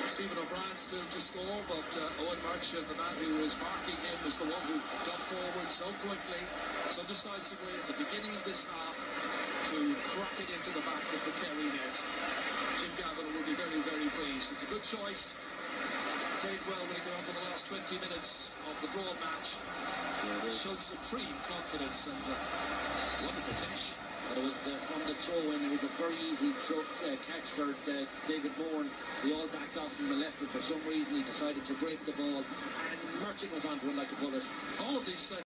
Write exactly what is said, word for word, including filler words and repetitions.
Stephen O'Brien still to score, but uh, Eoin Murchan, the man who was marking him, was the one who got forward so quickly, so decisively at the beginning of this half to crack it into the back of the Kerry net. Jim Gavin will be very, very pleased. It's a good choice. Played well when he got on to the last twenty minutes of the draw match. Yeah, showed supreme confidence and uh, wonderful finish. But it was the, from the throw in, it was a very easy throw, uh, catch for uh, David Moore. They all backed off from the left, but for some reason he decided to break the ball, and Murchan was onto it like a bullet. All of these